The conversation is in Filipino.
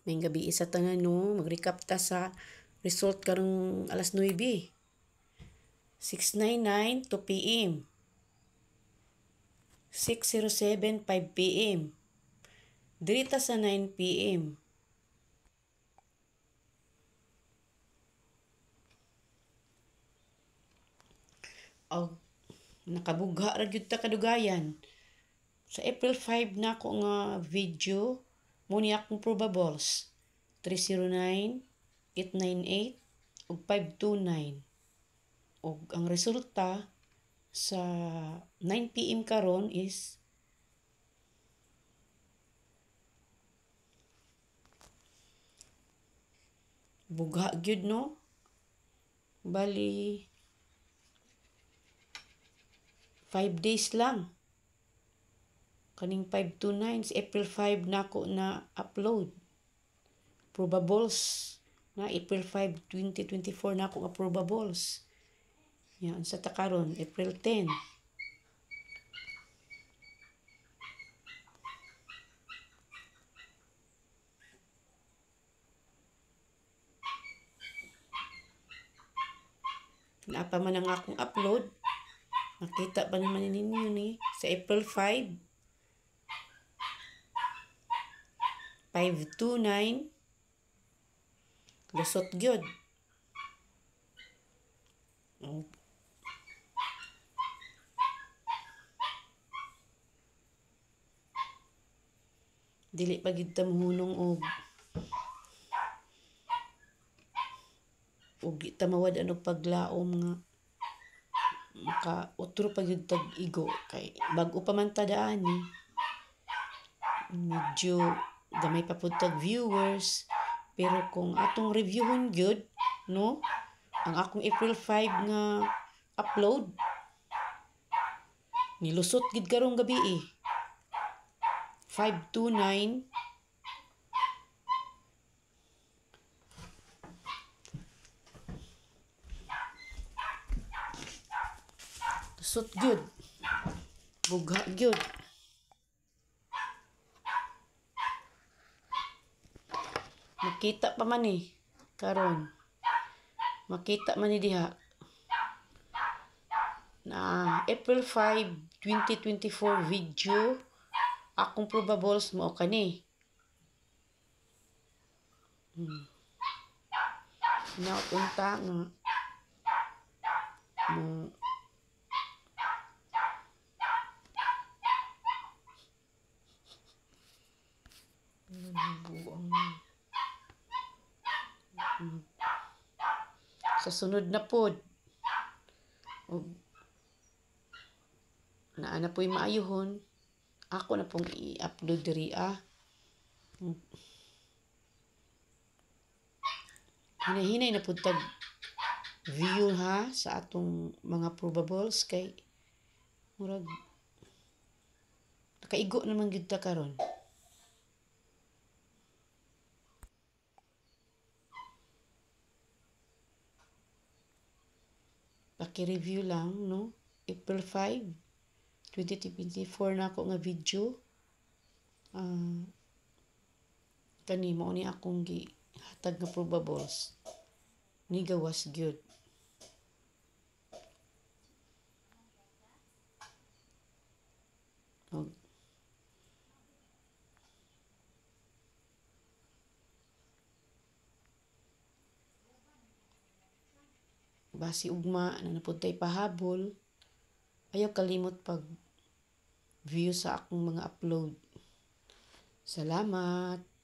May gabi isa tanan no, mag-recap ta sa result karong alas 9. 6:99 2 p.m. 6:07 5 p.m. Dirita sa 9 p.m. Og nakabugha ra gyud ta kadugayan. Sa April 5 na ako nga video mo ni akong probables 309, 898 ug 529. Og ang resulta sa 9 p.m. karon is bugha gyud no. Bali 5 days lang. Kaning 529 sa April 5 na ako na upload. Probables na April 5, 2024 na ako nga probables. Yan sa takaron April 10. Naapa man ang akong upload. Nakita pa naman ninyo ni sa April 5. 529 lusot gyud. Dili pa gid ta mohunong og di ta mawad og paglaom nga maka utro pa gyud tag igo kay bag-o pa man ta daan ni. Medyo gamay pa pud tag viewers pero kung atong reviewon gyud no ang akong April 5 nga upload nilusot gid karong gabi 529 lusot gyud bugha gyud. Makita pa man karon makita man ni diha na April 5, 2024 video akong probables mo kani. Napunta nga mo sa sunod na pod og naa po'y maayuhon ako na pong i-upload diri hinay-hinay na pud tag view ha sa atong mga probables kay murag nakaigo naman gyud ta karon. Paki-review lang no April 5, 2024 na ako nga video. Kani mo ni akong gihatag nga probables ni gawas gyud. Basi ugma na napuntay pahabol ayaw kalimot pag view sa akong mga upload. Salamat.